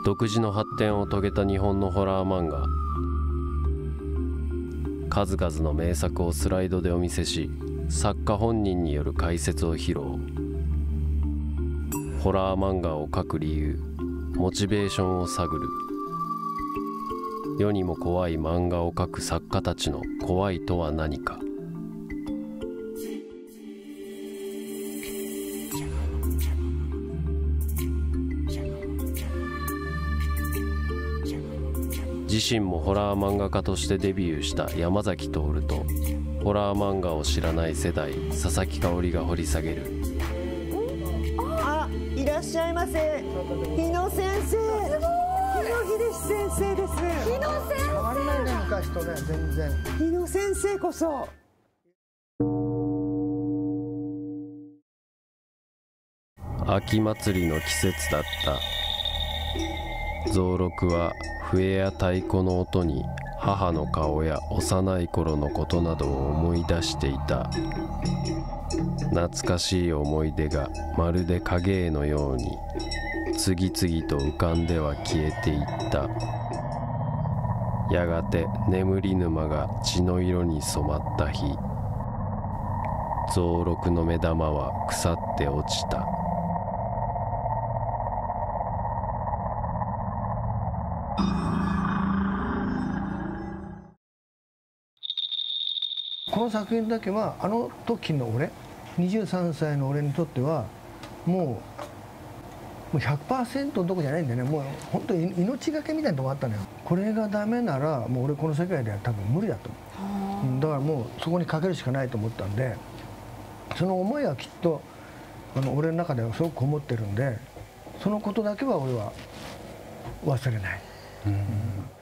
独自の発展を遂げた日本のホラー漫画。数々の名作をスライドでお見せし、作家本人による解説を披露。ホラー漫画を描く理由、モチベーションを探る。世にも怖い漫画を描く作家たちの怖いとは何か。自身もホラー漫画家としてデビューした山崎徹とホラー漫画を知らない世代佐々木香織が掘り下げる。 あ、いらっしゃいませ。日野先生。日野秀先生です。日野先生。変わらないね、昔とね、全然。日野先生こそ。 秋祭りの季節だった。増六は笛や太鼓の音に母の顔や幼い頃のことなどを思い出していた。懐かしい思い出がまるで影絵のように次々と浮かんでは消えていった。やがて眠り沼が血の色に染まった日、増六の目玉は腐って落ちた。 この作品だけはあの時の俺、23歳の俺にとってはもう 100% どこじゃないんだよね。もう本当に命がけみたいなとこあったのよ。これがダメならもう俺この世界では多分無理だと思う。だからもうそこにかけるしかないと思ったんで、その思いはきっと俺の中ではすごくこもってるんで、そのことだけは俺は忘れない。